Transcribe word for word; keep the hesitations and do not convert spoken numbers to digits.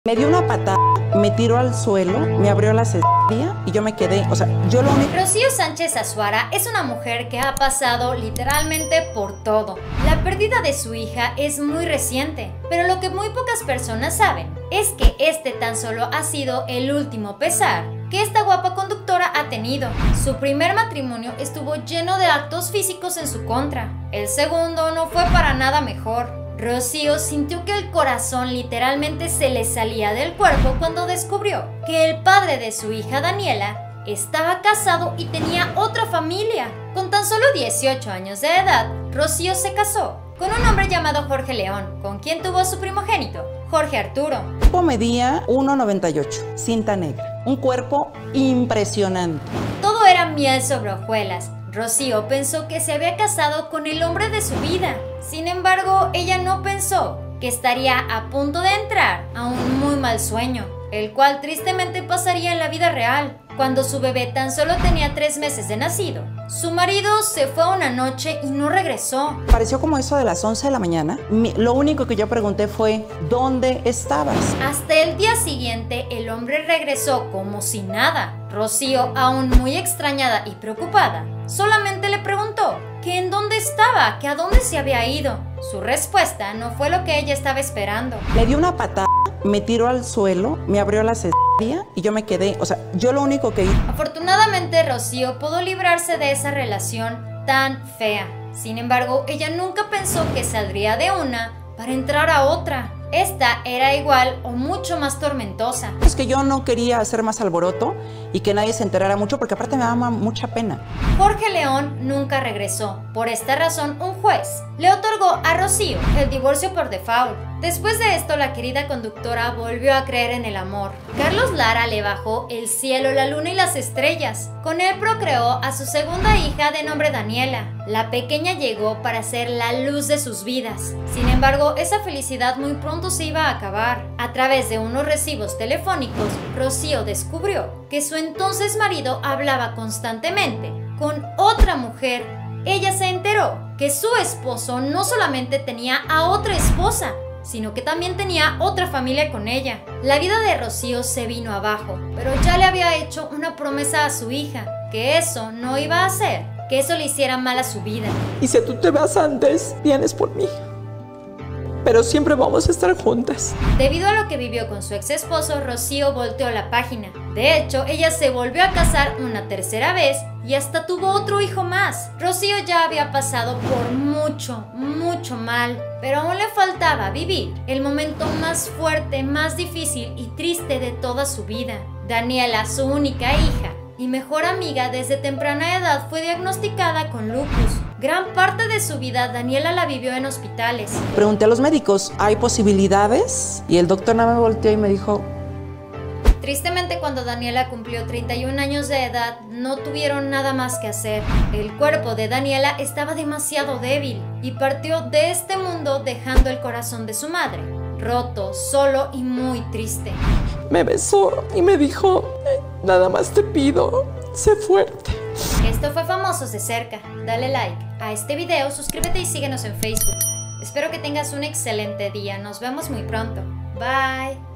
Me dio una patada, me tiró al suelo, me abrió la cesárea y yo me quedé, o sea, yo lo único... Rocío Sánchez Azuara es una mujer que ha pasado literalmente por todo. La pérdida de su hija es muy reciente, pero lo que muy pocas personas saben es que este tan solo ha sido el último pesar que esta guapa conductora ha tenido. Su primer matrimonio estuvo lleno de actos físicos en su contra. El segundo no fue para nada mejor. Rocío sintió que el corazón literalmente se le salía del cuerpo cuando descubrió que el padre de su hija Daniela estaba casado y tenía otra familia. Con tan solo dieciocho años de edad, Rocío se casó con un hombre llamado Jorge León, con quien tuvo su primogénito, Jorge Arturo. El cuerpo medía uno noventa y ocho, cinta negra, un cuerpo impresionante. Todo era miel sobre hojuelas. Rocío pensó que se había casado con el hombre de su vida. Sin embargo, ella no pensó que estaría a punto de entrar a un muy mal sueño, el cual tristemente pasaría en la vida real. Cuando su bebé tan solo tenía tres meses de nacido, su marido se fue una noche y no regresó. Pareció como eso de las once de la mañana. Mi, lo único que yo pregunté fue, ¿dónde estabas? Hasta el día siguiente, el hombre regresó como si nada. Rocío, aún muy extrañada y preocupada, solamente le preguntó que en dónde estaba, que a dónde se había ido. Su respuesta no fue lo que ella estaba esperando. Me dio una patada, me tiró al suelo, me abrió la cesárea y yo me quedé, o sea, yo lo único que hice... Afortunadamente, Rocío pudo librarse de esa relación tan fea. Sin embargo, ella nunca pensó que saldría de una para entrar a otra. Esta era igual o mucho más tormentosa. Es que yo no quería hacer más alboroto y que nadie se enterara mucho porque aparte me daba mucha pena. Jorge León nunca regresó. Por esta razón, un juez le otorgó a Rocío el divorcio por default. Después de esto, la querida conductora volvió a creer en el amor. Carlos Lara le bajó el cielo, la luna y las estrellas. Con él procreó a su segunda hija de nombre Daniela. La pequeña llegó para ser la luz de sus vidas. Sin embargo, esa felicidad muy pronto se iba a acabar. A través de unos recibos telefónicos, Rocío descubrió que su entonces marido hablaba constantemente con otra mujer. Ella se enteró que su esposo no solamente tenía a otra esposa, sino que también tenía otra familia con ella. La vida de Rocío se vino abajo, pero ya le había hecho una promesa a su hija, que eso no iba a hacer, que eso le hiciera mal a su vida. Y si tú te vas antes, vienes por mí. Pero siempre vamos a estar juntas. Debido a lo que vivió con su ex esposo, Rocío volteó la página. De hecho, ella se volvió a casar una tercera vez y hasta tuvo otro hijo más. Rocío ya había pasado por mucho, mucho mal, pero aún le faltaba vivir el momento más fuerte, más difícil y triste de toda su vida. Daniela, su única hija y mejor amiga desde temprana edad, fue diagnosticada con lupus. Gran parte de su vida Daniela la vivió en hospitales. Pregunté a los médicos, ¿hay posibilidades? Y el doctor nada me volteó y me dijo... Tristemente, cuando Daniela cumplió treinta y un años de edad, no tuvieron nada más que hacer. El cuerpo de Daniela estaba demasiado débil y partió de este mundo dejando el corazón de su madre roto, solo y muy triste. Me besó y me dijo, nada más te pido, sé fuerte. Esto fue Famosos de Cerca. Dale like a este video, suscríbete y síguenos en Facebook. Espero que tengas un excelente día. Nos vemos muy pronto. Bye.